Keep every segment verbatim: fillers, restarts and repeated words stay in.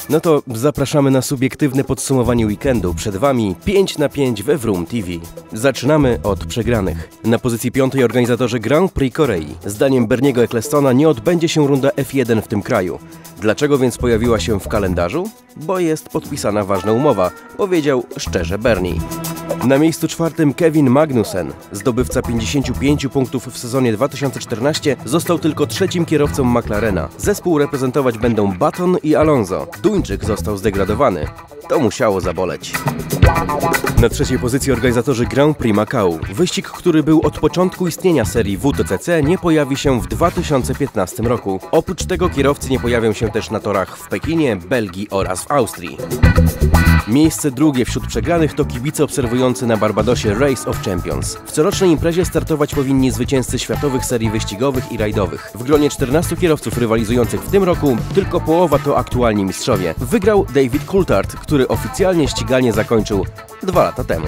No to zapraszamy na subiektywne podsumowanie weekendu. Przed Wami pięć na pięć we Vroom T V. Zaczynamy od przegranych. Na pozycji piątej organizatorzy Grand Prix Korei. Zdaniem Berniego Ecclestona nie odbędzie się runda F jeden w tym kraju. Dlaczego więc pojawiła się w kalendarzu? Bo jest podpisana ważna umowa, powiedział szczerze Bernie. Na miejscu czwartym Kevin Magnussen. Zdobywca pięćdziesięciu pięciu punktów w sezonie dwa tysiące czternastym został tylko trzecim kierowcą McLarena. Zespół reprezentować będą Button i Alonso. Duńczyk został zdegradowany. To musiało zaboleć. Na trzeciej pozycji organizatorzy Grand Prix Macau. Wyścig, który był od początku istnienia serii W T C C, nie pojawi się w dwa tysiące piętnastym roku. Oprócz tego kierowcy nie pojawią się też na torach w Pekinie, Belgii oraz w Austrii. Miejsce drugie wśród przegranych to kibice obserwujący na Barbadosie Race of Champions. W corocznej imprezie startować powinni zwycięzcy światowych serii wyścigowych i rajdowych. W gronie czternastu kierowców rywalizujących w tym roku tylko połowa to aktualni mistrzowie. Wygrał David Coulthard, który oficjalnie ściganie zakończył dwa lata temu.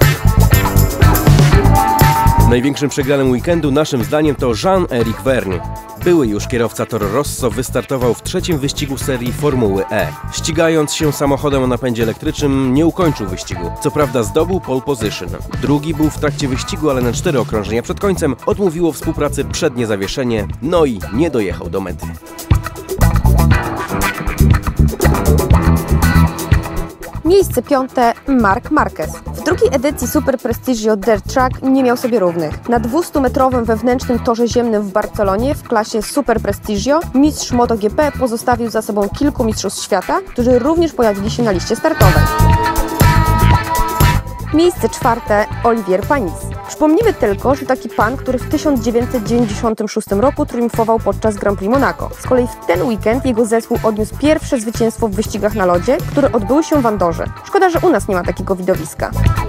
Największym przegranym weekendu naszym zdaniem to Jean-Éric Vergne. Były już kierowca Toro Rosso wystartował w trzecim wyścigu serii Formuły E. Ścigając się samochodem o napędzie elektrycznym nie ukończył wyścigu. Co prawda zdobył pole position. Drugi był w trakcie wyścigu, ale na cztery okrążenia przed końcem odmówiło współpracy przednie zawieszenie, no i nie dojechał do mety. Miejsce piąte Marc Marquez. W drugiej edycji Super Prestigio Dirt Track nie miał sobie równych. Na dwustumetrowym wewnętrznym torze ziemnym w Barcelonie w klasie Super Prestigio mistrz MotoGP pozostawił za sobą kilku mistrzów świata, którzy również pojawili się na liście startowej. Miejsce czwarte Olivier Panis. Przypomnijmy tylko, że taki pan, który w tysiąc dziewięćset dziewięćdziesiątym szóstym roku triumfował podczas Grand Prix Monaco. Z kolei w ten weekend jego zespół odniósł pierwsze zwycięstwo w wyścigach na lodzie, które odbyły się w Andorze. Szkoda, że u nas nie ma takiego widowiska.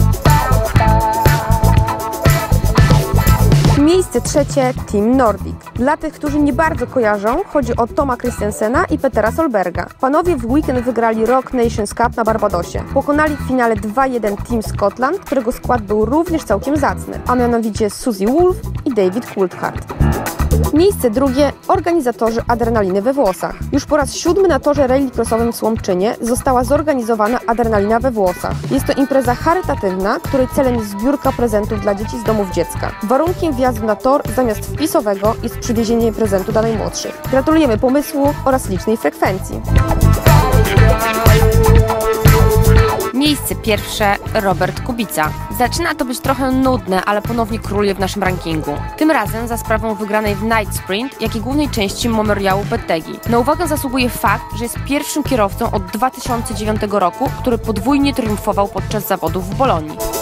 Miejsce trzecie Team Nordic. Dla tych, którzy nie bardzo kojarzą, chodzi o Toma Christensena i Petera Solberga. Panowie w weekend wygrali Rock Nations Cup na Barbadosie. Pokonali w finale dwa jeden Team Scotland, którego skład był również całkiem zacny, a mianowicie Suzy Wolff i David Coulthard. Miejsce drugie organizatorzy Adrenaliny we Włosach. Już po raz siódmy na torze rallycrossowym w Słomczynie została zorganizowana Adrenalina we Włosach. Jest to impreza charytatywna, której celem jest zbiórka prezentów dla dzieci z domów dziecka. Warunkiem wjazdu na tor zamiast wpisowego jest przywiezienie prezentu dla najmłodszych. Gratulujemy pomysłu oraz licznej frekwencji. Miejsce pierwsze Robert Kubica. Zaczyna to być trochę nudne, ale ponownie króluje w naszym rankingu. Tym razem za sprawą wygranej w Night Sprint, jak i głównej części Memoriału Bettegi. Na uwagę zasługuje fakt, że jest pierwszym kierowcą od dwa tysiące dziewiątego roku, który podwójnie triumfował podczas zawodów w Bolonii.